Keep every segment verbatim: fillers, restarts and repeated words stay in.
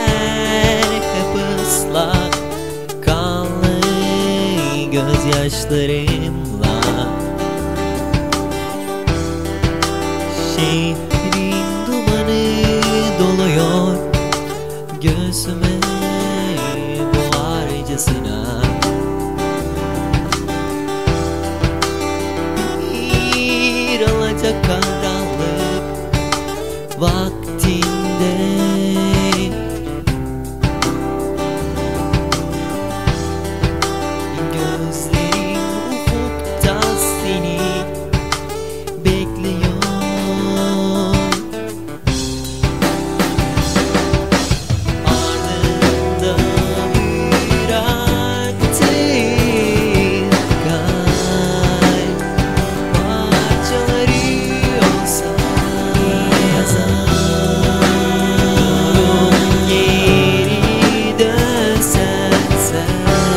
hep ıslak, kanlı gözyaşlarımla. Şehrin dumanı doluyor göğsüme boğarcasına. Bir alacakaranlık vaktinde gözlerim ufukta seni bekliyor. Ardında bıraktığın kalp parçaları olsa geri dönsen sen.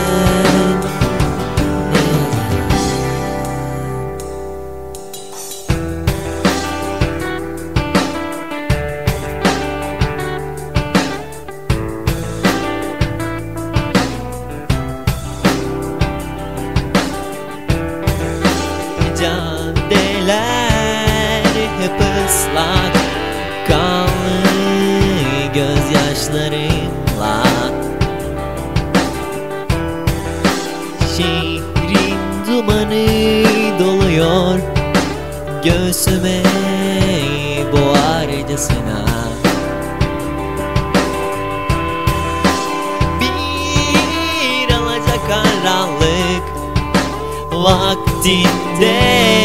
Caddeler hep ıslak, kanlı gözyaşlarımla. Şehrin dumanı doluyor göğsüme boğarcasına. Bir alacakaranlık vaktinde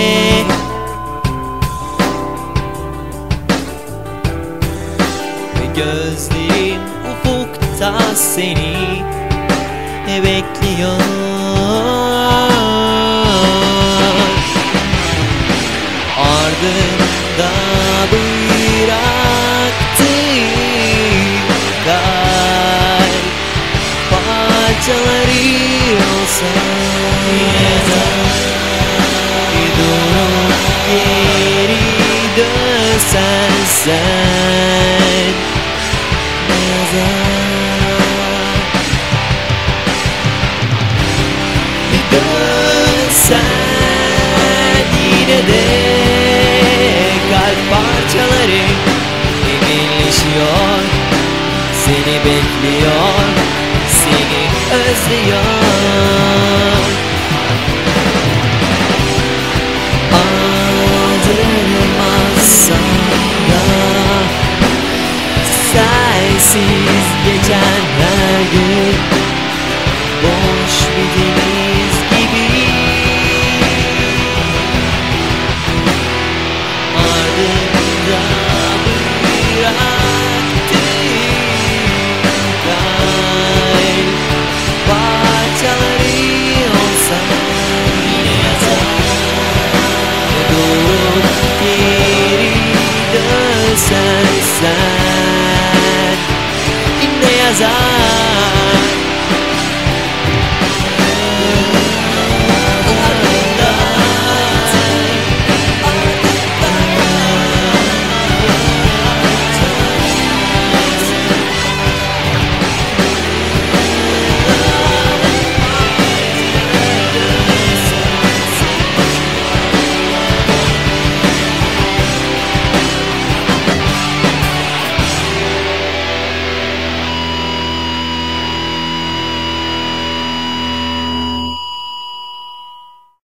gözlerim ufukta seni bekliyor. Ardında bıraktığın kalp parçaları olsa durup geri dönsen sen, ne yazar? Bir dönsen yine de kalp parçaları eminleşiyor, seni bekliyor, seni özlüyor. Aldırmazsan da sensiz geçen her gün boş bir deniz gibi. Ardında bıraktığın kalp parçaları olsa yine yazar. Durup geri dönsen sen, yine yazar.